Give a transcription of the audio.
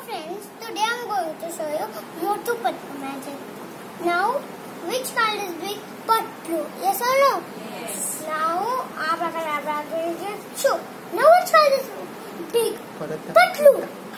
friends, today I am going to show you Motu Patlu magic. Now, which card is big? Patlu. Yes or no? Yes. Now, abracadabra, show. Now which card is big? Patlu.